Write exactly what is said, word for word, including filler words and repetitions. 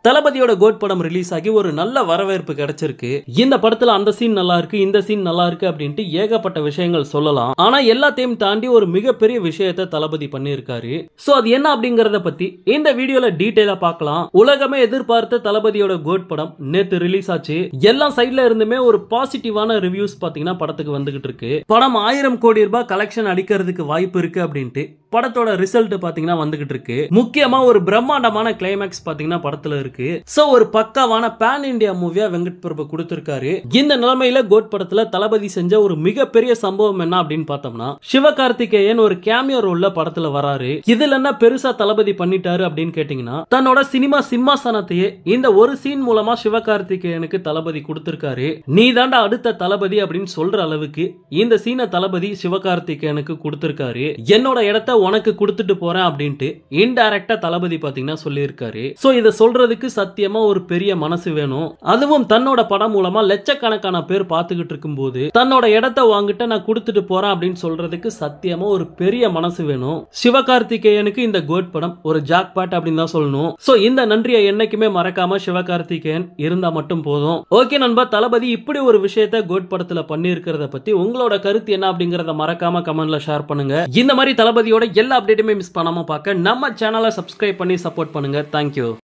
தளபதியோட கோட் படம் ரிலீஸ் ஆகி ஒரு நல்ல வரவேற்பு கிடைச்சிருக்கு. இந்த படத்துல அந்த சீன் நல்லா இருக்கு, இந்த சீன் நல்லா இருக்கு அப்படின்ட்டு ஏகப்பட்ட விஷயங்கள் சொல்லலாம். ஆனா எல்லாத்தையும் தாண்டி ஒரு மிகப்பெரிய விஷயத்தை தளபதி பண்ணியிருக்காரு. சோ அது என்ன அப்படிங்கறத பத்தி இந்த வீடியோல டீடைலா பார்க்கலாம். உலகமே எதிர்பார்த்த தளபதியோட கோட் படம் நேத்து ரிலீஸ் ஆச்சு. எல்லா சைடுல இருந்துமே ஒரு பாசிட்டிவான ரிவ்யூஸ் பாத்தீங்கன்னா படத்துக்கு வந்துகிட்டு இருக்கு. படம் ஆயிரம் கோடி ரூபாய் கலெக்ஷன் அடிக்கிறதுக்கு வாய்ப்பு இருக்கு அப்படின்ட்டு படத்தோட ரிசல்ட் பாத்தீங்கன்னா வந்துகிட்டு இருக்கு. முக்கியமா ஒரு பிரம்மாண்டமான கிளைமேக்ஸ் பாத்தீங்கன்னா படத்துல இருக்கு. சோ ஒரு பக்காவான பேன் இந்தியா மூவியா வெங்கட் பிரபு கொடுத்திருக்காரு. இந்த நிலைமையில கோட் படத்துல தளபதி செஞ்ச ஒரு மிகப்பெரிய சம்பவம் என்ன அப்படின்னு பார்த்தோம்னா, சிவகார்த்திகேயன் ஒரு கேமியோ ரோல்ல படத்துல வராரு. இதுல என்ன பெருசா தளபதி பண்ணிட்டாரு அப்படின்னு கேட்டீங்கன்னா, தன்னோட சினிமா சிம்மாசனத்தையே இந்த ஒரு சீன் மூலமா சிவகார்த்திகேயனுக்கு தளபதி கொடுத்திருக்காரு. நீ தாண்டா அடுத்த தளபதி அப்படின்னு சொல்ற அளவுக்கு இந்த சீனை தளபதி சிவகார்த்திகேயனுக்கு கொடுத்திருக்காரு. என்னோட இடத்த உனக்கு கொடுத்துட்டு போறேன் அப்படின்ட்டு இன்டைரக்டா தளபதி பாத்தீங்கன்னா சொல்லியிருக்காரு. சோ இத சொல்றதுக்கு சத்தியமா ஒரு பெரிய மனசு வேணும். அதுவும் தன்னோட படம் மூலமா லட்சக்கணக்கான பேர் பார்த்துக்கிட்டு இருக்கும்போது தன்னோட இடத்தை வாங்கிட்டு நான் கொடுத்துட்டு போறேன் அப்படின்னு சொல்றதுக்கு சத்தியமா ஒரு பெரிய மனசு வேணும். சிவகார்த்திகேயனுக்கு இந்த கோட் படம் ஒரு ஜாக் பாட் அப்படின்னு தான் சொல்லணும். சோ இந்த நன்றியை என்னைக்குமே மறக்காம சிவகார்த்திகேயன் இருந்தா மட்டும் போதும். ஓகே நண்பா, தளபதி இப்படி ஒரு விஷயத்தை கோட் படத்துல பண்ணி இருக்கிறத பத்தி உங்களோட கருத்து என்ன அப்படிங்கறத மறக்காம கமெண்ட்ல ஷேர் பண்ணுங்க. இந்த மாதிரி தளபதியோட எல்லா அப்டேட்டுமே மிஸ் பண்ணாம பார்க்க நம்ம சேனலை சப்ஸ்கிரைப் பண்ணி சப்போர்ட் பண்ணுங்க. தேங்க்யூ.